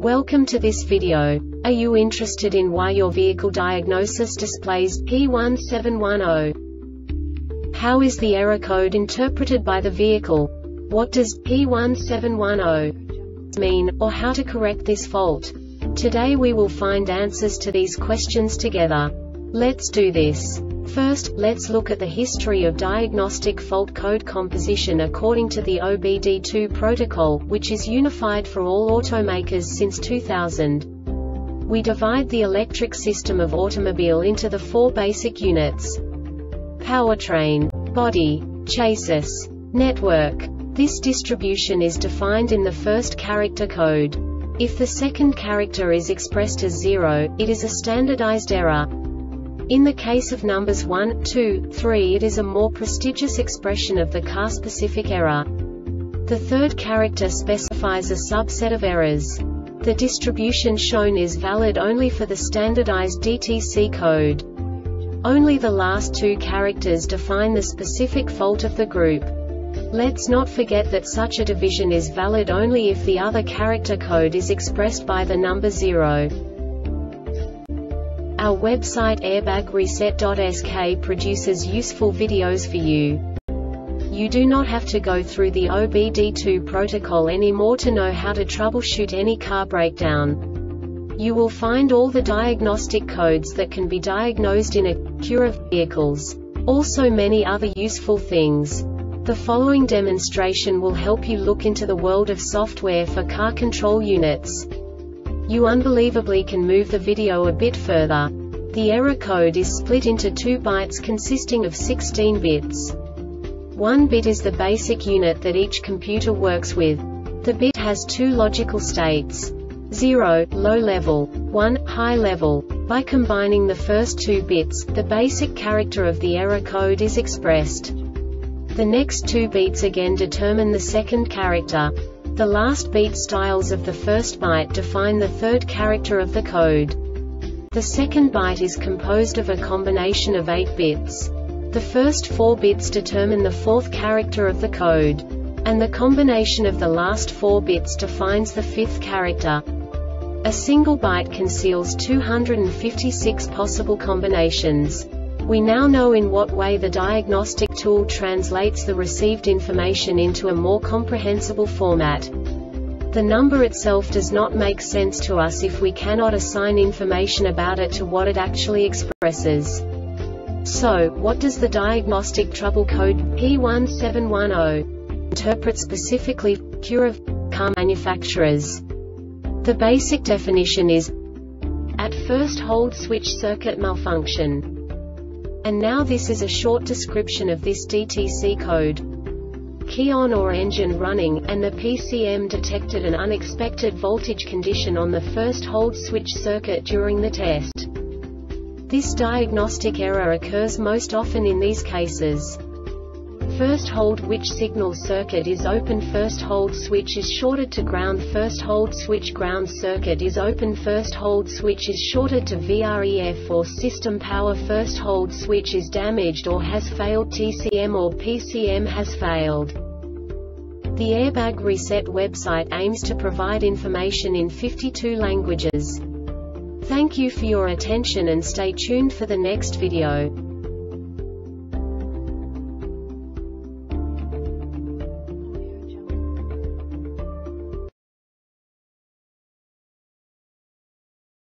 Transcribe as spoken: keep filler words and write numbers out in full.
Welcome to this video. Are you interested in why your vehicle diagnosis displays P one seven one zero? How is the error code interpreted by the vehicle? What does P one seven one zero mean, or how to correct this fault? Today we will find answers to these questions together. Let's do this. First, let's look at the history of diagnostic fault code composition according to the O B D two protocol, which is unified for all automakers since two thousand. We divide the electric system of automobile into the four basic units: powertrain, body, chassis, network. This distribution is defined in the first character code. If the second character is expressed as zero, it is a standardized error. In the case of numbers one, two, three, it is a more prestigious expression of the car-specific error. The third character specifies a subset of errors. The distribution shown is valid only for the standardized D T C code. Only the last two characters define the specific fault of the group. Let's not forget that such a division is valid only if the other character code is expressed by the number zero. Our website airbag reset dot S K produces useful videos for you. You do not have to go through the O B D two protocol anymore to know how to troubleshoot any car breakdown. You will find all the diagnostic codes that can be diagnosed in Acura vehicles. Also many other useful things. The following demonstration will help you look into the world of software for car control units. You unbelievably can move the video a bit further. The error code is split into two bytes consisting of sixteen bits. One bit is the basic unit that each computer works with. The bit has two logical states: zero, low level, one, high level. By combining the first two bits, the basic character of the error code is expressed. The next two beats again determine the second character. The last beat styles of the first byte define the third character of the code. The second byte is composed of a combination of eight bits. The first four bits determine the fourth character of the code. And the combination of the last four bits defines the fifth character. A single byte conceals two hundred fifty-six possible combinations. We now know in what way the diagnostic tool translates the received information into a more comprehensible format. The number itself does not make sense to us if we cannot assign information about it to what it actually expresses. So, what does the diagnostic trouble code P one seven one zero interpret specifically for Acura car manufacturers? The basic definition is: at first hold switch circuit malfunction. And now this is a short description of this D T C code. Key on or engine running, and the P C M detected an unexpected voltage condition on the first hold switch circuit during the test. This diagnostic error occurs most often in these cases: first hold switch signal circuit is open, first hold switch is shorted to ground, first hold switch ground circuit is open, first hold switch is shorted to V R E F or system power, first hold switch is damaged or has failed, T C M or P C M has failed. The Airbag Reset website aims to provide information in fifty-two languages. Thank you for your attention and stay tuned for the next video.